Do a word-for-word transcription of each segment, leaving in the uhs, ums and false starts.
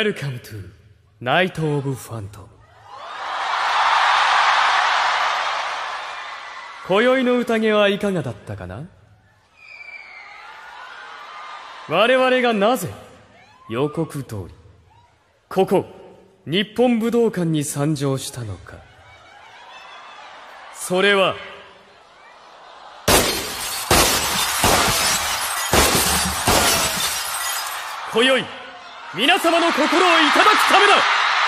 Welcome to Night of Phantom。今宵の宴はいかがだったかな。我々がなぜ予告通りここ日本武道館に参上したのか。それは今宵皆様の心をいただくためだ。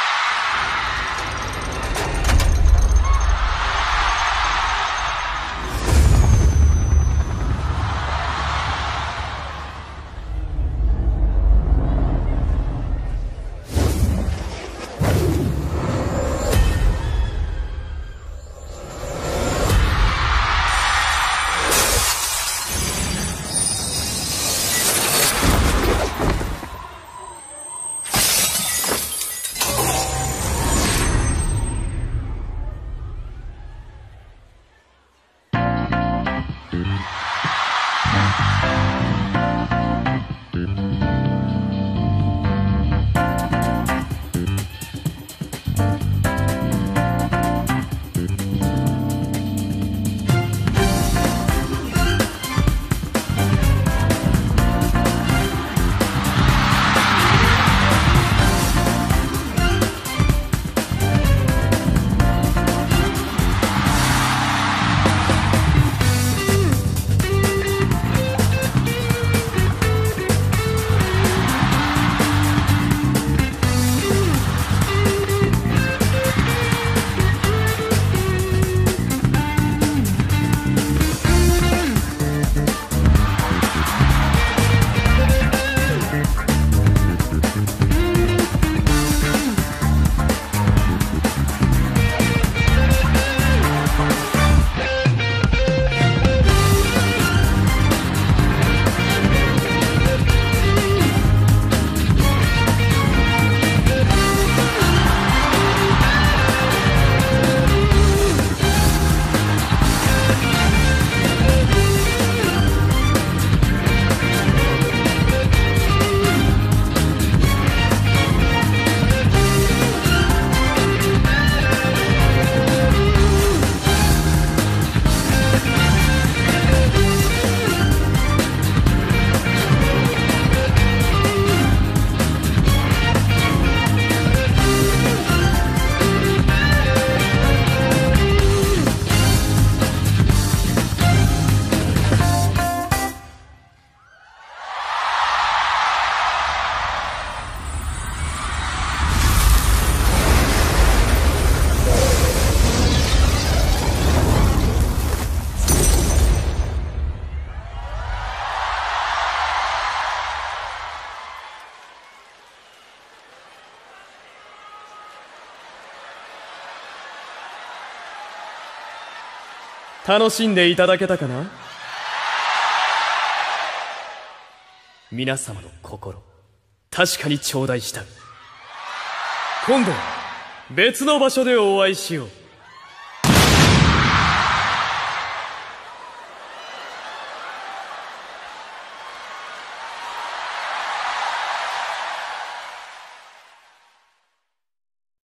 楽しんでいただけたかな。皆様の心確かに頂戴した。今度は別の場所でお会いしよう。